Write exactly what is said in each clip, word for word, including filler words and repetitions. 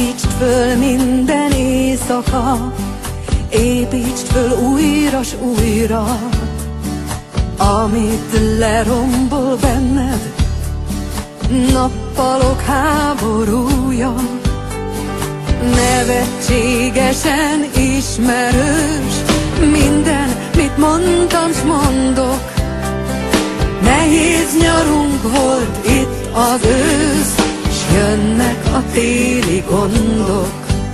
Építsd föl minden éjszaka, építsd föl újra s újra, amit lerombol benned nappalok háborúja. Nevetségesen ismerős minden, mit mondtam s mondok. Nehéz nyarunk volt itt az ősz, s jönnek a téli gondok.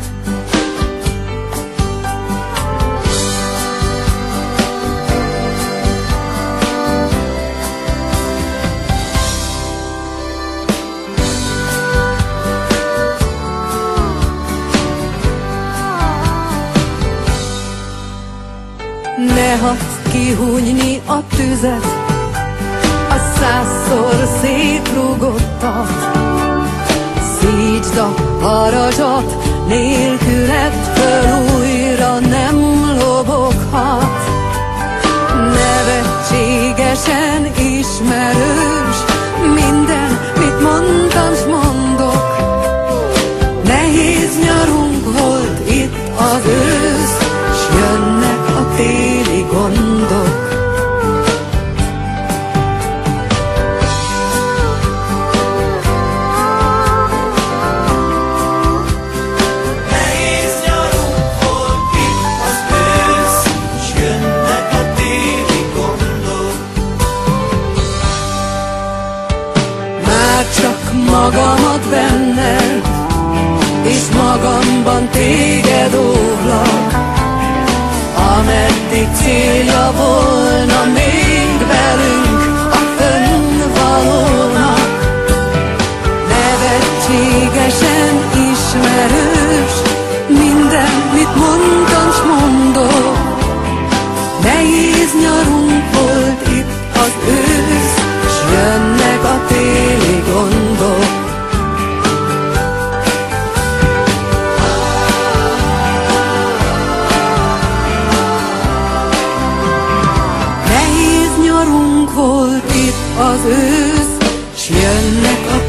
Ne hagyd kihújni a tüzet, a százszor szétrúgottat. Szítsd a haradzsat, nélküled föl újra nem loboghat. Nevetségesen ismerős minden, mit mondtam s mondok. Nehéz nyarunk volt itt az ősz, s jönnek a téli gondok. Nehéz nyarunk volt itt az ősz, s jönnek a téli gondok. Már csak magamat benned, és magamban téged óvlak. Ameddig célja volna még velünk a fönnvalónak. Nevetségesen ismerős minden, mit mondtam s mondok. Nehéz nyarunk volt itt az ősz, s jönnek a téli gondok. Volt itt az ősz, s jönnek a